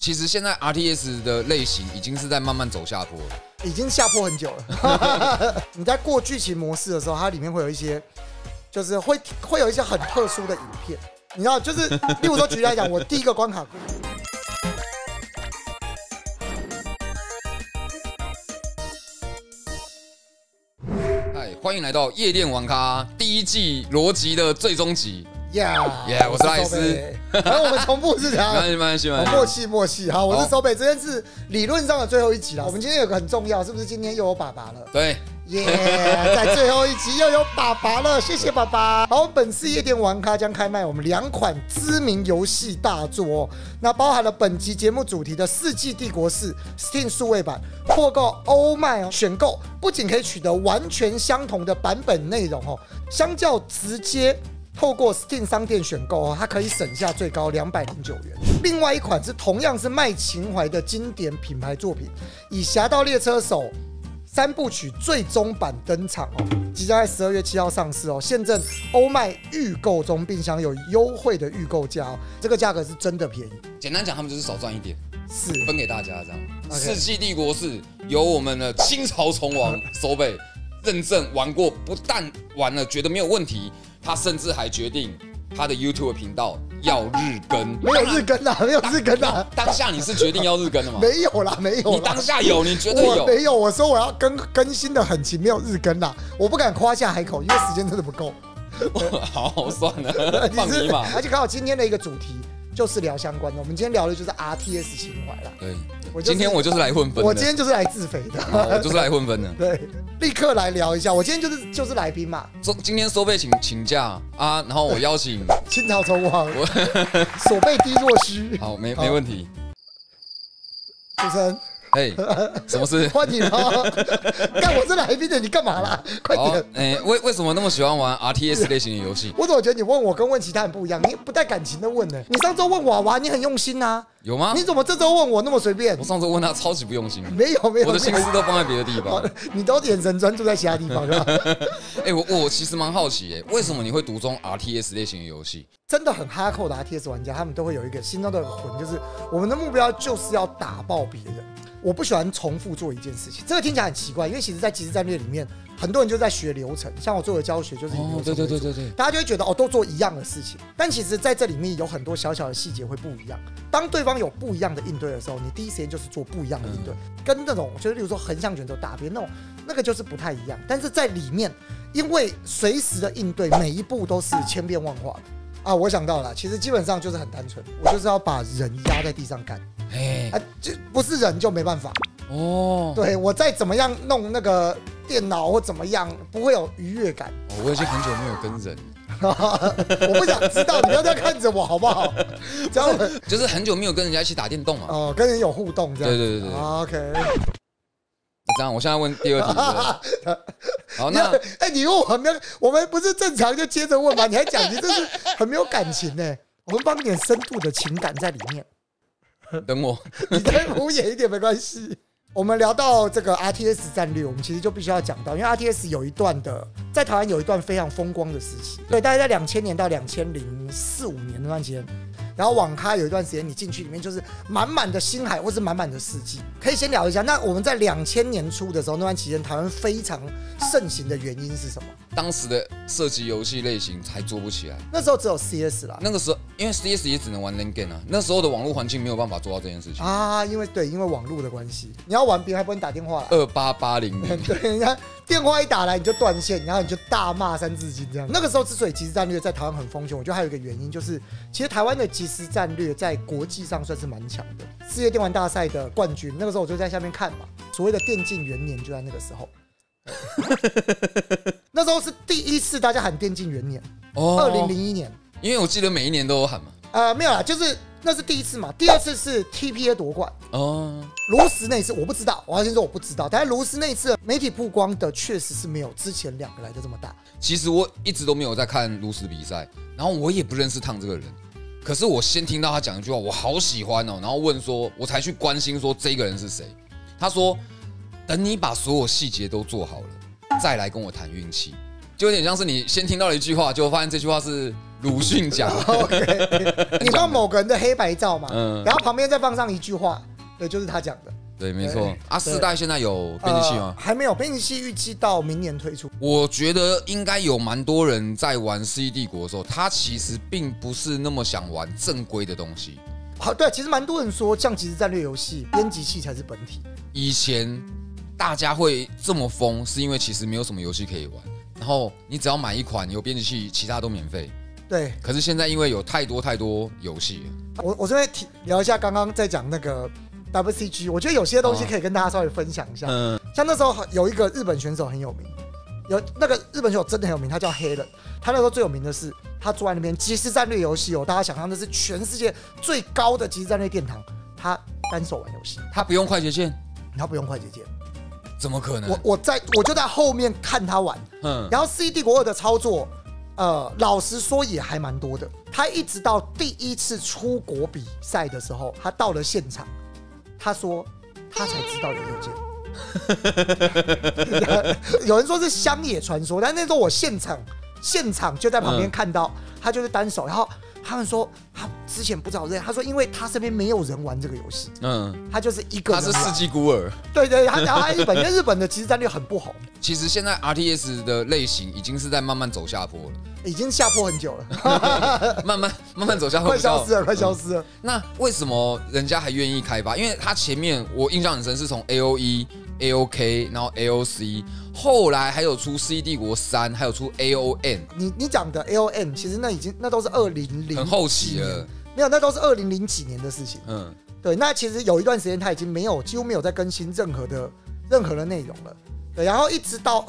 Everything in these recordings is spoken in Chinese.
其实现在 RTS 的类型已经是在慢慢走下坡了， 已经下坡很久了。你在过剧情模式的时候，它里面会有一些，就是会有一些很特殊的影片，你知道，就是例如说举例来讲，我第一个关卡。 嗨，欢迎来到夜店玩咖第1季逻辑的最终集。 耶， 我是赖斯。 然后我们重复是这样， 没关系。 默契。好，我是收北，这边是理论上的最后一集了。我们今天有个很重要，是不是？今天又有爸爸了。 对。 在最后一集又有爸爸了，谢谢爸爸。好，本次夜店玩咖将开卖我们2款知名游戏大作，那包含了本集节目主题的《世纪帝国4》Steam 数位版，获购欧麦选购，不仅可以取得完全相同的版本内容哦，相较直接透过 Steam 商店选购哦，它可以省下最高209元。另外一款是同样是卖情怀的经典品牌作品，以《侠盗猎车手》3部曲最终版登场哦，即将在12月7号上市哦，现正欧麦预购中，并享有优惠的预购价哦，这个价格是真的便宜。 简单讲，他们就是少赚一点， 是分给大家这样。世纪帝国4由我们的清朝虫王收贝认证玩过，不但玩了觉得没有问题，他甚至还决定他的 YouTube 频道要日更。 没有日更啦，没有日更啦。 当下你是决定要日更的吗？ 没有啦，没有啦。 你当下有，你绝对有。 我没有，我说我要更新的很勤，没有日更啦。我不敢夸下海口，因为时间真的不够。 好，算了，放你嘛。 而且刚好今天的一个主题就是聊相关的，我们今天聊的就是 RTS 情怀啦。 对。今天我就是来混分的， 我今天就是来自肥的， 我就是来混分的。 对，立刻来聊一下。我今天就是来宾嘛。 今天收费请假啊，然后我邀请清朝虫王，所贝低若虚。 好，没问题。 主持人， 什么事？ 换你了。干，我是来宾的，你干嘛啦？快点。 为什么那么喜欢玩 RTS 类型的游戏？ 我怎么觉得你问我跟问其他人不一样？你不带感情的问呢？你上周问娃娃，你很用心啊。 有吗？ 你怎么这周问我那么随便？ 我上周问他超级不用心。 没有， 我的心思都放在别的地方。 你都眼神专注在其他地方，是吧？ 我其实蛮好奇，为什么你会独钟 RTS 类型的游戏？ 真的很哈扣的 RTS 玩家，他们都会有一个心中的魂，就是我们的目标就是要打爆别人。我不喜欢重复做一件事情，这个听起来很奇怪，因为其实在即时战略里面，很多人就在学流程，像我做的教学就是以流程为主，对，大家就会觉得都做一样的事情，但其实在这里面有很多小小的细节会不一样。当对方有不一样的应对的时候，你第一时间就是做不一样的应对，跟那种就是例如说横向卷轴打别人那个就是不太一样。但是在里面，因为随时的应对每一步都是千变万化的啊，我想到了，其实基本上就是很单纯，我就是要把人压在地上干。就不是人就没办法哦。对，我再怎么样弄那个电脑或怎么样，不会有愉悦感。 我已经很久没有跟人， 我不想知道，你不要再看着我好不好？这样就是很久没有跟人家一起打电动嘛。 哦，跟人有互动这样。 对。 OK。 这样，我现在问第2题。好，那你问我们不是正常就接着问吗？你还讲，你这是很没有感情呢。我们放点深度的情感在里面。 等我， 你再敷衍一点没关系。我们聊到这个 RTS 战略，我们其实就必须要讲到，因为 RTS 有一段在台湾有一段非常风光的时期，对，大概在2000年到2004、5年那段时间。然后网咖有一段时间，你进去里面就是满满的星海，或是满满的世纪。可以先聊一下，那我们在2000年初的时候，那段期间台湾非常盛行的原因是什么？ 当时的射击游戏类型才做不起来， 那时候只有 CS 啦。 那个时候，因为 CS 也只能玩 LAN game 啊，那时候的网络环境没有办法做到这件事情啊。因为网络的关系，你要玩别人还不能打电话来28800， 对，人家电话一打来你就断线，然后你就大骂3字经这样。那个时候之所以即时战略在台湾很风行，我觉得还有一个原因就是，其实台湾的即时战略在国际上算是蛮强的。世界电玩大赛的冠军，那个时候我就在下面看嘛，所谓的电竞元年就在那个时候。那时候是第一次大家喊电竞元年，2001年。 因为我记得每一年都有喊嘛。 没有啦，就是那是第一次嘛。第2次是 TPA 夺冠。炉石那一次我不知道，我要先说我不知道。但是炉石那一次媒体曝光的确实是没有之前2个来的这么大。 其实我一直都没有在看炉石比赛，然后我也不认识烫这个人。可是我先听到他讲一句话，我好喜欢哦，然后问说，我才去关心说这个人是谁。他说，等你把所有细节都做好了，再来跟我谈运气。就有点像是你先听到了一句话，就发现这句话是鲁迅讲。 OK， 你放某个人的黑白照嘛，然后旁边再放上一句话，对，就是他讲的。 对，没错。4代现在有编辑器吗？ 还没有，编辑器预计到明年推出。 我觉得应该有蛮多人在玩《世纪帝国》的时候，他其实并不是那么想玩正规的东西。 好，对，其实蛮多人说，像即时战略游戏，编辑器才是本体。 以前大家会这么疯，是因为其实没有什么游戏可以玩，然后你只要买一款有编辑器，其他都免费。 对。 可是现在因为有太多游戏了， 我这边聊一下刚刚在讲那个 WCG， 我觉得有些东西可以跟大家稍微分享一下。像那时候有一个日本选手很有名，有那个日本选手真的很有名，他叫黑人。他那时候最有名的是，他坐在那边即时战略游戏大家想象的是全世界最高的即时战略殿堂，他单手玩游戏， 他不用快捷键， 他不用快捷键， 怎么可能？ 我就在后面看他玩，然后《世纪帝国2》的操作，老实说也还蛮多的。他一直到第一次出国比赛的时候，他到了现场，他说他才知道有右键。有人说是乡野传说，但那时候我现场就在旁边看到，他就是单手，然后他们说他之前不知道他说因为他身边没有人玩这个游戏，他就是一个人， 他是世纪孤儿， 对，然后他日本，因为日本的即时战略很不红， 其实现在 RTS 的类型已经是在慢慢走下坡了， 已经下坡很久了， 慢慢走下坡， 快消失了。 那为什么人家还愿意开发？因为他前面我印象很深，是从 AOE、AOK， 然后 AOC， 后来还有出《世纪帝国3》，还有出 AON。 你讲的 AON， 其实那都是2000 很后期了， 没有，那都是2000几年的事情。对，那其实有一段时间他已经几乎没有在更新任何的内容了。对，然后一直到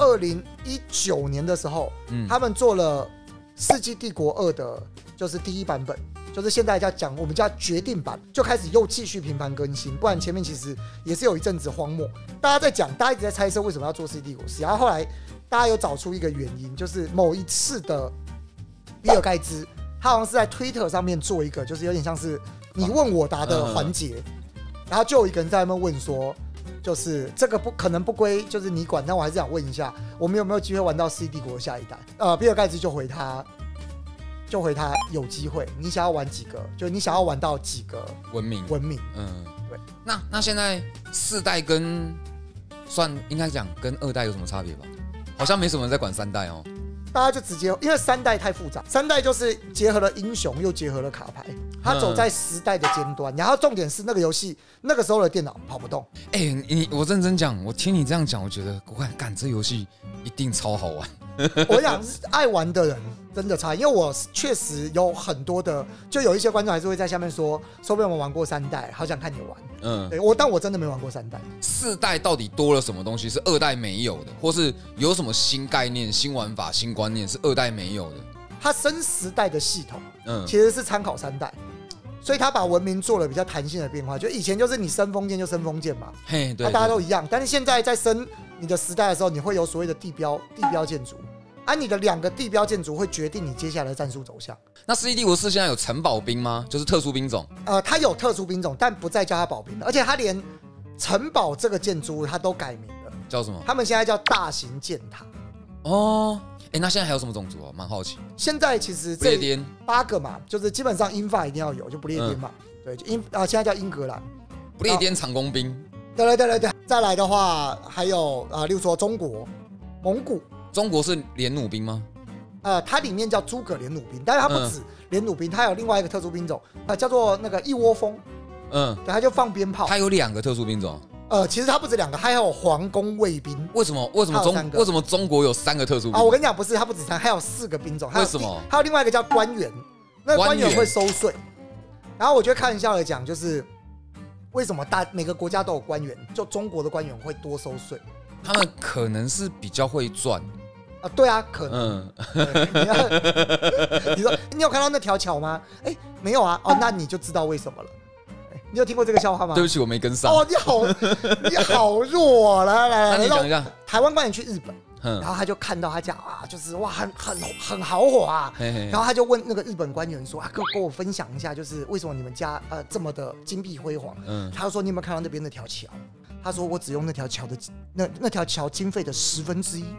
2019年的时候，他们做了《世纪帝国2》的，就是第1版本。就是现在我们叫决定版，就开始又继续频繁更新，不然前面其实也是有一阵子荒漠。大家一直在猜测为什么要做《世纪帝国4》，然后后来大家有找出一个原因，就是某一次的比尔盖茨，他好像是在 Twitter 上面做一个，就是有点像是你问我答的环节，然后就有一个人在那边问说，就是这个可能不归就是你管，但我还是想问一下，我们有没有机会玩到《世纪帝国》下一代？比尔盖茨就回他有机会，你想要玩几个？就你想要玩到几个文明？对。 那现在4代应该讲跟2代有什么差别吧？好像没什么人在管3代哦。 大家就直接，因为3代太复杂，3代就是结合了英雄又结合了卡牌，它走在10代的尖端。然后重点是那个游戏那个时候的电脑跑不动。 我认真讲，我听你这样讲，我觉得干这游戏一定超好玩。 我想爱玩的人真的差，因为我确实有很多的，就有一些观众还是会在下面说不定我们玩过3代，好想看你玩。对，但我真的没玩过3代。 4代到底多了什么东西是2代没有的，或是有什么新概念、新玩法、新观念是2代没有的？ 它升10代的系统，其实是参考3代。所以他把文明做了比较弹性的变化，就以前就是你升封建就升封建嘛， 对， 大家都一样。但是现在在升你的10代的时候，你会有所谓的地标建筑，你的2个地标建筑会决定你接下来的战术走向。 那《世纪帝国4》现在有城堡兵吗？就是特殊兵种？ 它有特殊兵种，但不再叫它堡兵了，而且它连城堡这个建筑它都改名了， 叫什么？ 他们现在叫大型剑塔。 那现在还有什么种族啊？蛮好奇。 现在其实不列颠 8个嘛，就是基本上英法一定要有，就不列颠嘛。对，现在叫英格兰。 不列颠长弓兵。 对。再来的话，还有例如说中国、蒙古。 中国是连弩兵吗？ 它里面叫诸葛连弩兵，但是它不止连弩兵，它有另外一个特殊兵种，叫做那个一窝蜂。对，它就放鞭炮。 它有2个特殊兵种。 其实它不止2个，还有皇宫卫兵。 为什么中国有3个特殊兵种？ 我跟你讲，不是，它不止3，还有4个兵种。 为什么？ 还有另外一个叫官员，那个官员会收税。然后我觉得开玩笑的讲，就是为什么每个国家都有官员，就中国的官员会多收税？ 他们可能是比较会赚。 对啊，可能。你说你有看到那条桥吗？没有啊。那你就知道为什么了。你有听过这个笑话吗？ 对不起，我没跟上。 你好弱啊！来， 那你讲一下。 台湾官员去日本，然后他就看到他讲就是哇，很豪华然后他就问那个日本官员说跟我分享一下，就是为什么你们家这么的金碧辉煌？他就说你有没有看到那边那条桥？他说我只用那条桥的那条桥经费的1/10，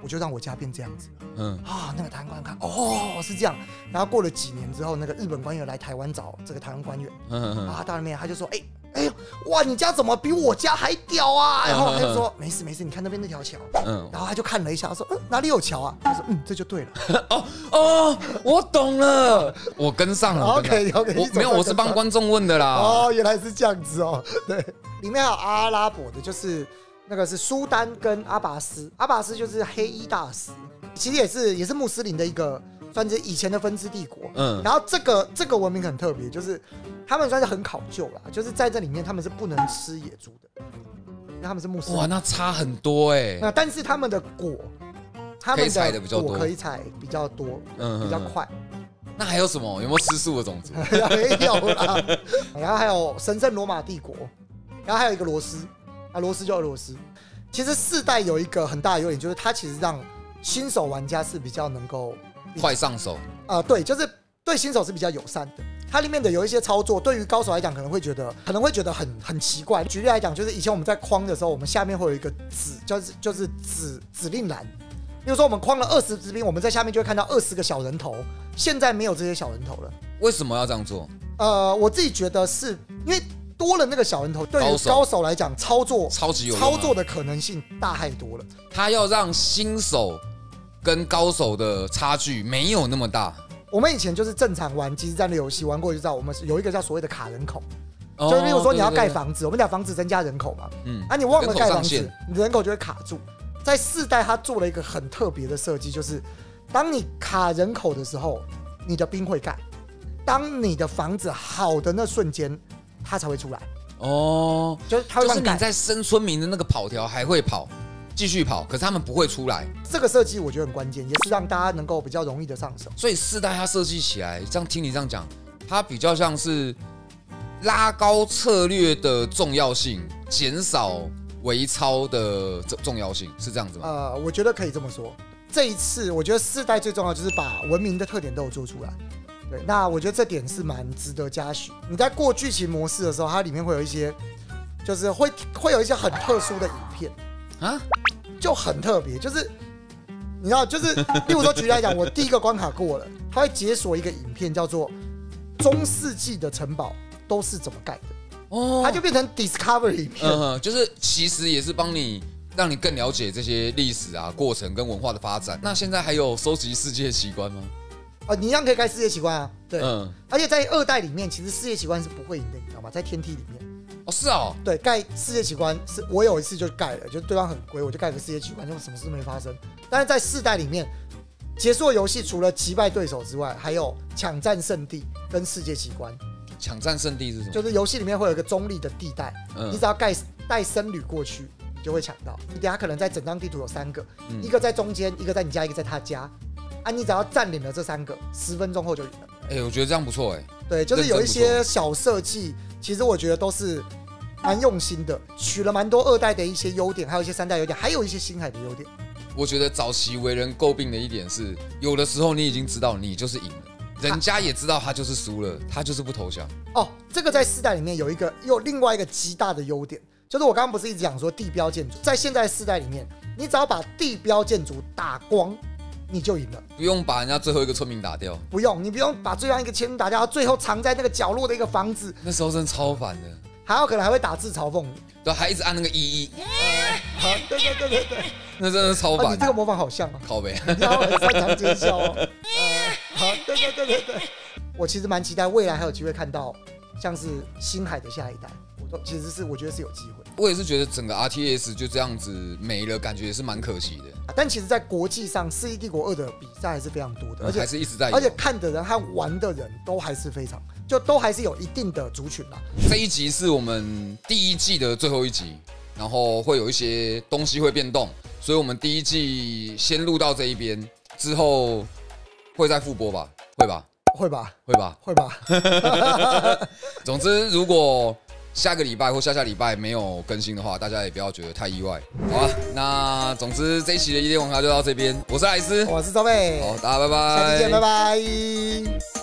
我就让我家变这样子。那个台湾官员看，哦，是这样。然后过了几年之后，那个日本官员来台湾找这个台湾官员，到那边他就说，哎呦，哇，你家怎么比我家还屌啊？然后他就说，没事没事，你看那边那条桥。然后他就看了一下，他说，哪里有桥啊？他说，这就对了。 我懂了，我跟上了。 OK， 没有，我是帮观众问的啦。 原来是这样子哦。对，里面还有阿拉伯的，就是那个是苏丹跟阿拔斯，阿拔斯就是黑衣大使，其实也是穆斯林的一个算是以前的分支帝国。然后这个文明很特别，就是他们算是很考究啦，就是在这里面他们是不能吃野猪的，因为他们是穆斯林。 哇，那差很多哎。 但是他们的果， 可以采的比较多， 可以采比较多，比较快。 那还有什么？有没有吃素的种族？ 没有啦。然后还有神圣罗马帝国，然后还有一个罗斯，罗斯就俄罗斯。其实4代有一个很大的优点，就是它其实让新手玩家是比较能够快上手。 对，就是对新手是比较友善的。它里面的有一些操作，对于高手来讲可能会觉得很奇怪。举例来讲，就是以前我们在框的时候，我们下面会有一个就是指令栏。比如说我们框了20只兵，我们在下面就会看到20个小人头。现在没有这些小人头了。 为什么要这样做？ 我自己觉得是因为多了那个小人头，对于高手来讲，操作的可能性大太多了。 他要让新手跟高手的差距没有那么大。 我们以前就是正常玩即时战略游戏，玩过就知道，我们有一个叫所谓的卡人口。就例如说你要盖房子，我们讲房子增加人口嘛，你忘了盖房子，你的人口就会卡住。在4代，他做了一个很特别的设计，就是当你卡人口的时候，你的兵会盖；当你的房子好的那瞬间，它才会出来。就是它会盖。 就是你在生村民的那个跑条还会跑，继续跑，可是他们不会出来。 这个设计我觉得很关键，也是让大家能够比较容易的上手。 所以4代它设计起来，这样听你这样讲，它比较像是拉高策略的重要性，减少微操的重要性，是这样子吗？ 我觉得可以这么说。这一次，我觉得4代最重要就是把文明的特点都有做出来。对，那我觉得这点是蛮值得嘉许。你在过剧情模式的时候，它里面会有一些，就是会有一些很特殊的影片就很特别，就是你知道，就是例如说举例来讲，我第一个关卡过了，它会解锁一个影片，叫做中世纪的城堡都是怎么盖的。它就变成 Discovery 片， 就是其实也是让你更了解这些历史啊、过程跟文化的发展。那现在还有收集世界奇观吗？ 你一样可以盖世界奇观啊，对，而且在2代里面，其实世界奇观是不会赢的，你知道吗？在天梯里面， 是哦， 对，盖世界奇观是我有一次就盖了，就对方很贵，我就盖个世界奇观，就什么事没发生。但是在4代里面，结束的游戏除了击败对手之外，还有抢占圣地跟世界奇观。 抢占圣地是什么？ 就是游戏里面会有一个中立的地带，你只要带僧侣过去，你就会抢到。你等下可能在整张地图有3个，一个在中间，一个在你家，一个在他家。你只要占领了这3个，10分钟后就赢了。 我觉得这样不错对，就是有一些小设计，其实我觉得都是蛮用心的，取了蛮多2代的一些优点，还有一些3代优点，还有一些星海的优点。 我觉得早期为人诟病的一点是，有的时候你已经知道你就是赢了。人家也知道他就是输了，他就是不投降。 这个在4代里面有另外一个极大的优点，就是我刚刚不是一直讲说地标建筑，在现在4代里面，你只要把地标建筑打光，你就赢了。 不用把人家最后一个村民打掉， 你不用把最后一个村民打掉，最后藏在那个角落的一个房子。 那时候真的超烦的， 还有可能还会打字嘲讽你， 对，还一直按那个11。 对， 那真的是超烦。 你这个模仿好像靠北， 你要很擅长接销对，我其实蛮期待未来还有机会看到像是星海的下一代，其实是我觉得是有机会。 我也是觉得整个 RTS 就这样子没了，感觉也是蛮可惜的。 但其实，在国际上，《世纪帝国2》的比赛还是非常多的，而且还是一直在有， 而且看的人和玩的人都还是都还是有一定的族群啦。 这一集是我们第1季的最后一集，然后会有一些东西会变动，所以我们第1季先录到这一边，之后会再复播吧？会吧。总之，如果下个礼拜或下礼拜没有更新的话，大家也不要觉得太意外。好啊，那总之这一期的夜店网咖就到这边，我是莱斯， 我是周贝， 好，大家拜拜， 下期见，拜拜。